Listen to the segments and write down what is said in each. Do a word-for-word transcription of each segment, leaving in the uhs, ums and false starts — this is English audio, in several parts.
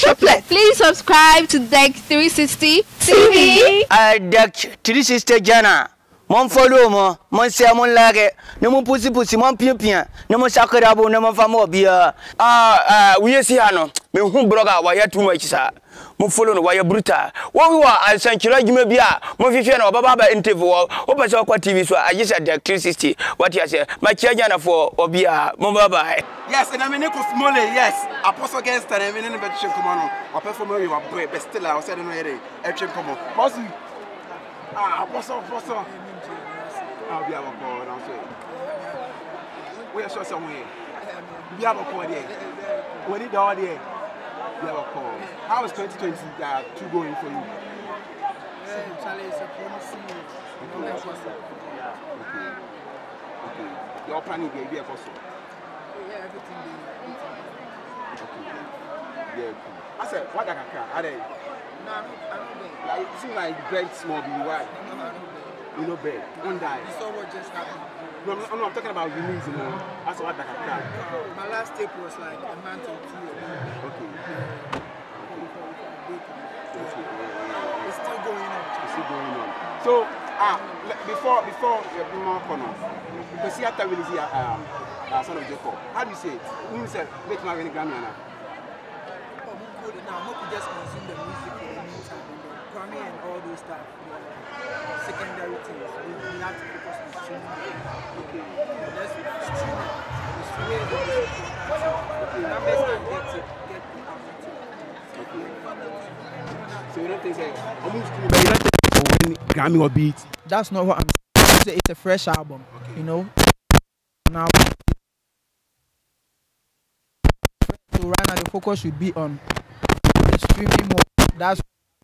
triplets. Please subscribe to Deck three sixty T V. Uh, Deck three sixty Jana. Mon follow mo, mon say mon like, no mon pussy pussy, mon pia pia, no mon sakarabo, no mon famo bia. Ah, ah, we see ano. Me hu broga wa ya too much sa. Mo follow no wa ya brutal. What we wa I send you me bia. Mo fifia na baba ba interview. O pa say kwa T V so I just at the three sixty. What you say? My charger na for obia. Mo baba. Yes, and I mean Kofi Mole, yes. Apostle against and I mean in the come on. I perform you are boy, but still I said no here. Action come on. Boss. Ah, apostle, apostle. I'll be able to call down say. We are sure somewhere. We have a call there. We need all there. We have a call. How is twenty twenty uh, two going for you? Charlie is a promising. Okay. Okay. Okay. Your planning will be a cost. Yeah, everything. Okay. Yeah. I said, what the heck are they? No, I don't know. Like, it seems like bread small, be why? No, I don't know. You know, bed. One die. You saw what just happened. No, I'm, no, I'm talking about release, you know. That's what I can. My last tape was like a month or two ago. Okay. It's still going on. It's still going on. So, ah, before before you do more corners, because see after release um, uh, Son of Jacob. How do you say it? You say, wait, my really Grammy now. Oh, now, not to just consume the music for the meantime. Grammy and all those stuff. Secondary things. We, we have to focus on streaming. Okay. That's streaming. The streaming is the most important. Okay. Numbers can get it, get the out. Okay. So you don't think say almost streaming, but you don't think win Grammy or beat? That's not what I'm saying. It's a fresh album. Okay. You know. Now, so right now the focus should be on the streaming more. That's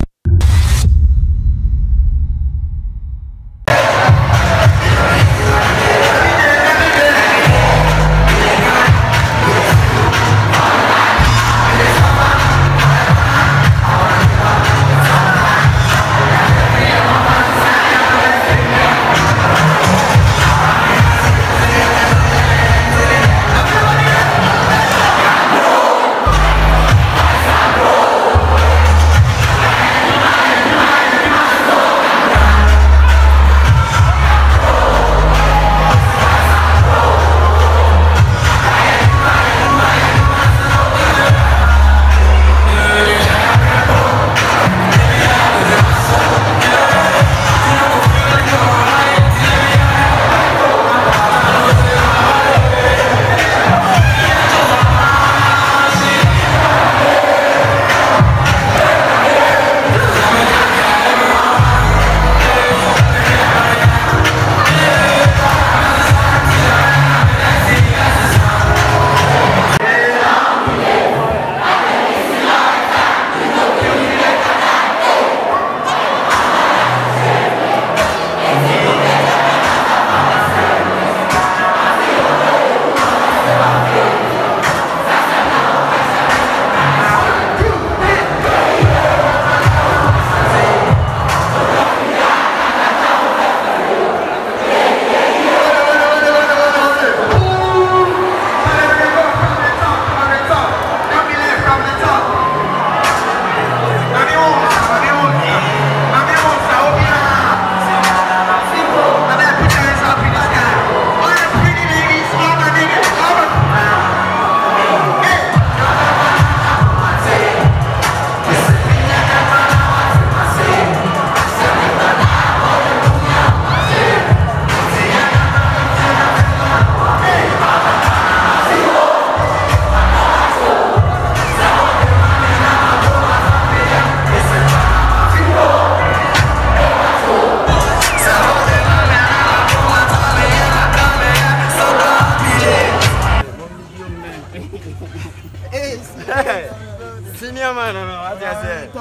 Senior man, no, no, what I say.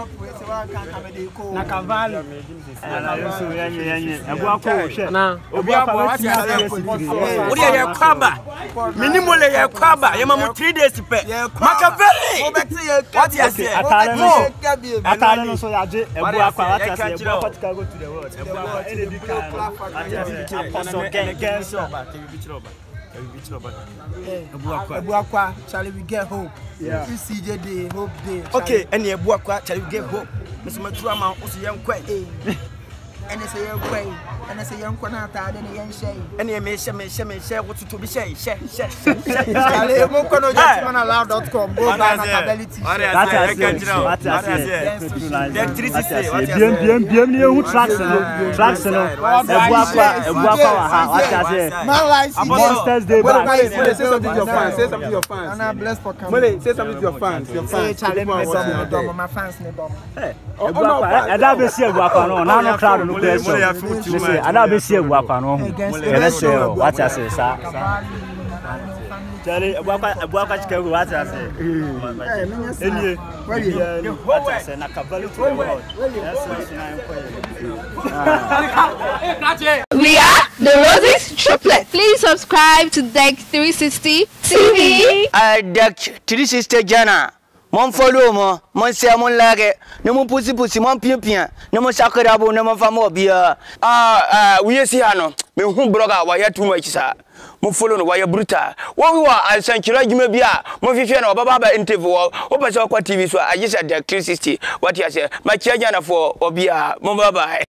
Na cavalo. Na yesu yenye yenye. Ebu akọ hwe. Na obi akọ what you say. Wo de ye kwaba. Minimum le ye kwaba. Ye mamu three days pe. Makaveli. What you say? Atare no. Atare no so yaje ebu akọ what you say. Ebu akọ tika go to the world. Ebu akọ ele di kan. Apostle gang gang so ba. Ebuakwa, Charlie, we get hope. Yeah. We C J Day, hope day. Okay, and the Ebuakwa, Charlie, we get hope. Mister Matrama, also young Kwesi. And it's a young way, and it's a young Konata, and a young Shay. And you may share, may share, may share what to be share, share, share, share. Charlie, I'm going to get man allowed dot com. Go back to ability. That's it. That's it. Electricity. Bien, bien, bien, bien. Who tracks no? Tracks no. Ebuakwa, Ebuakwa. What's it? Man, like Monsters Day back. Say something to your fans. Say something to your fans. And I'm blessed for coming. Mole, say something to your fans. Your Say fans. Charlie, my son, my fans, my dom. Ebuakwa. I don't be see Ebuakwa no. Now no crowd no play so. Listen, I don't be see Ebuakwa no. Let's say what I say, sir. Charlie, Ebuakwa, Ebuakwa Chicago, what I say. Any, what I say, na kabali to the world. We are the Roses Triplets. Please subscribe to Deck three sixty T V. Uh, Deck three sixty Jana. Mon follow mo, mon share, mon like, no mon pussy pussy, mon pien pien, no mon sakrabo, no mon famo bia. Ah, ah, we see ano. Me hum broga wa ya too much sa. Mon follow no wa ya brutal. What we want I send you like me bia. Mon fifi no baba ba interview. O pa so kwa T V so I just at the three sixty. What you say? My charge na for obia. Mon baba.